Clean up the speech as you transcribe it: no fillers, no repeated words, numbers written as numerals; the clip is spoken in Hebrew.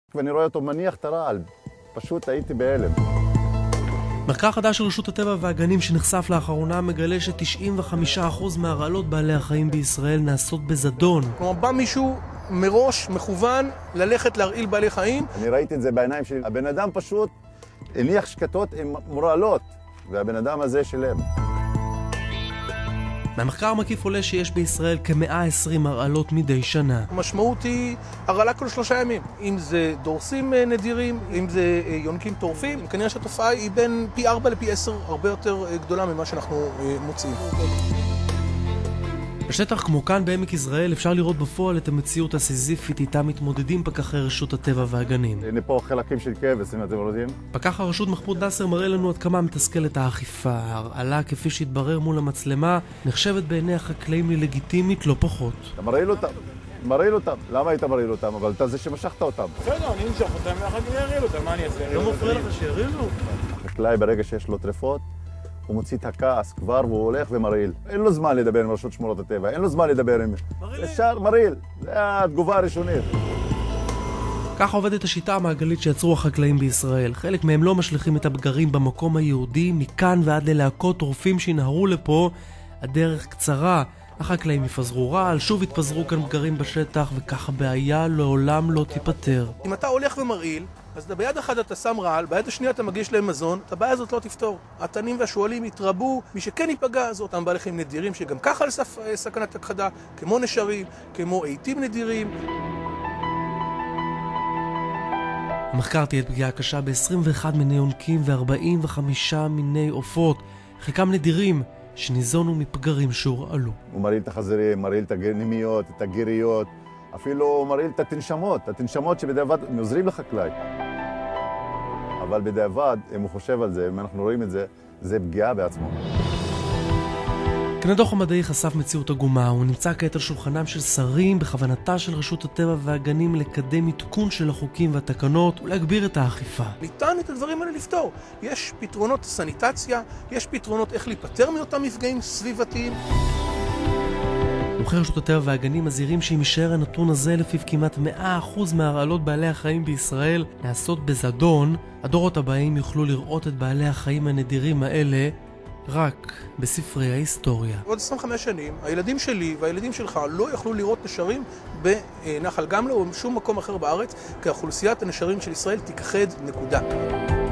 ואני רואה אותו מניח את הרעל, פשוט הייתי בהלם. מחקר חדש של רשות הטבע והגנים שנחשף לאחרונה מגלה ש95% מהרעלות בעלי החיים בישראל נעשות בזדון. כלומר, בא מישהו מראש מכוון ללכת להרעיל בעלי חיים. אני ראיתי את זה בעיניים שלי. הבן אדם פשוט הניח שקטות עם מורעלות, והבן אדם הזה שלם. מהמחקר המקיף עולה שיש בישראל כ-120 הרעלות מדי שנה. המשמעות היא הרעלה כל 3 ימים. אם זה דורסים נדירים, אם זה יונקים טורפים, כנראה שהתופעה היא בין פי 4 לפי 10 הרבה יותר גדולה ממה שאנחנו מוצאים. בשטח כמו כאן בעמק יזרעאל אפשר לראות בפועל את המציאות הסיזיפית איתה מתמודדים פקחי רשות הטבע והגנים. הנה פה חלקים של כבש, אם אתם יודעים. פקח הרשות מחמוד נאסר מראה לנו עד כמה מתסכלת האכיפה. ההרעלה, כפי שהתברר מול המצלמה, נחשבת בעיני החקלאים ללגיטימית לא פחות. אתה מרעיל אותם. למה היית מרעיל אותם? אבל אתה זה שמשכת אותם. בסדר, אני אמשוך אותם ואחר כך ירעיל אותם, מה אני אעשה? לא מפריע לך שירעילו? החקלאי ברגע שיש לו טרפות, הוא מוציא את הכעס כבר והוא הולך ומרעיל. אין לו זמן לדבר עם רשות שמורות הטבע, אין לו זמן לדבר עם... ישר מרעיל, זה התגובה הראשונית. ככה עובדת השיטה המעגלית שיצרו החקלאים בישראל. חלק מהם לא משליכים את הבגרים במקום היהודי, מכאן ועד ללהקות טורפים שינהרו לפה. הדרך קצרה, החקלאים יפזרו רעל, שוב יתפזרו כאן בגרים בשטח, וככה בעיה לעולם לא תיפטר. אם אתה הולך ומרעיל, אז ביד אחת אתה שם רעל, ביד השנייה אתה מגיש להם מזון, את הבעיה הזאת לא תפתור. התנים והשואלים יתרבו, מי שכן ייפגע זה אותם בעלי חיים נדירים שגם ככה על סכנת הכחדה, כמו נשרים, כמו עיתים נדירים. המחקר תהיה פגיעה קשה ב-21 מיני יונקים ו45 מיני עופות, חלקם נדירים שניזונו מפגרים שהורעלו. הוא מרעיל את החזירים, מרעיל את הגנימיות, את הגיריות, אפילו מרעיל את התנשמות שבדיעבד עוזרים לחקלאי. אבל בדיעבד, אם הוא חושב על זה, אם אנחנו רואים את זה, זה פגיעה בעצמו. כאן הדוח המדעי חשף מציאות עגומה. הוא נמצא כעת על שולחנם של שרים בכוונתה של רשות הטבע והגנים לקדם עדכון של החוקים והתקנות ולהגביר את האכיפה. ניתן את הדברים האלה לפתור. יש פתרונות סניטציה, יש פתרונות איך להיפטר מאותם מפגעים סביבתיים. מומחי רשות הטבע והגנים מזהירים שאם יישאר הנתון הזה לפיו כמעט 100% מהרעלות בעלי החיים בישראל נעשות בזדון, הדורות הבאים יוכלו לראות את בעלי החיים הנדירים האלה רק בספרי ההיסטוריה. עוד 25 שנים, הילדים שלי והילדים שלך לא יכלו לראות נשרים בנחל גמלא או בשום מקום אחר בארץ, כי אוכלוסיית הנשרים של ישראל תיכחד, נקודה.